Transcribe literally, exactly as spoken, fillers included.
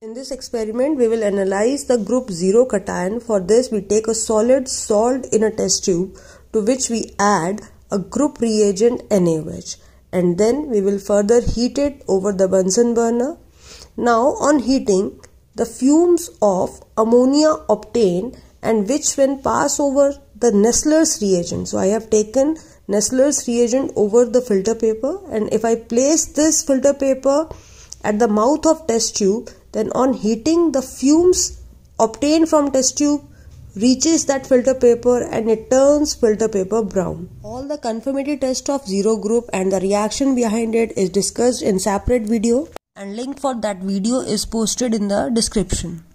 In this experiment, we will analyze the group zero cation. For this, we take a solid salt in a test tube to which we add a group reagent NaOH, and then we will further heat it over the Bunsen burner. Now, on heating, the fumes of ammonia obtained and which when pass over the Nessler's reagent. So, I have taken Nessler's reagent over the filter paper, and if I place this filter paper at the mouth of test tube, then on heating the fumes obtained from test tube reaches that filter paper and it turns filter paper brown. All the conformity test of zero group and the reaction behind it is discussed in separate video, and link for that video is posted in the description.